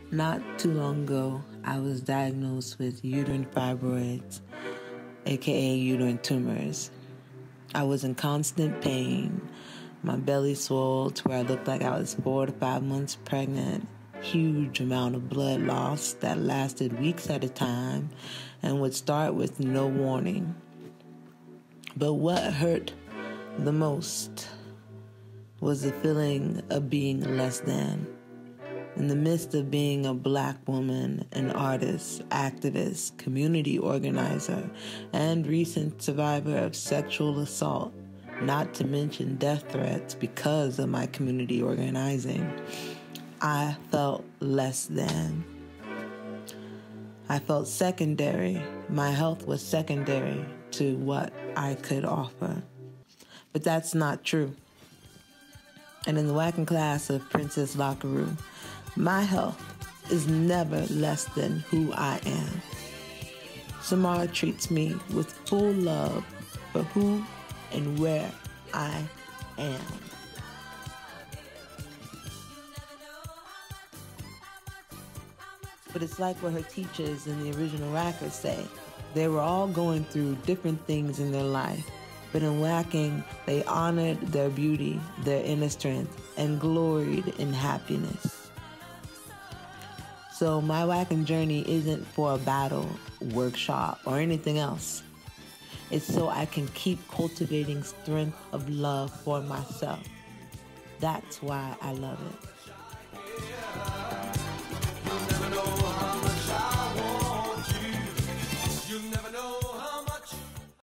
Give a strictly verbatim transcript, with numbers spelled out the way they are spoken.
Not too long ago, I was diagnosed with uterine fibroids, aka uterine tumors. I was in constant pain. My belly swelled to where I looked like I was four to five months pregnant. Huge amount of blood loss that lasted weeks at a time and would start with no warning. But what hurt the most was the feeling of being less than. In the midst of being a black woman, an artist, activist, community organizer, and recent survivor of sexual assault, not to mention death threats because of my community organizing, I felt less than. I felt secondary. My health was secondary to what I could offer. But that's not true. And in the Waackingclass of Princess Lockerooo, my health is never less than who I am. Samara treats me with full love for who and where I am. But it's like what her teachers in the original Wackers say. They were all going through different things in their life, but in Waacking, they honored their beauty, their inner strength, and gloried in happiness. So my Waacking journey isn't for a battle, workshop, or anything else. It's so I can keep cultivating strength of love for myself. That's why I love it.